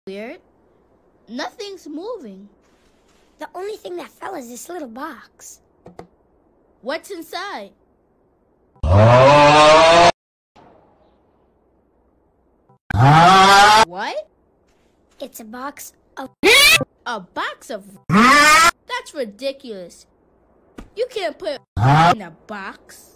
Weird. Nothing's moving. The only thing that fell is this little box. What's inside? What? It's a box of... A box of... That's ridiculous. You can't put in a box.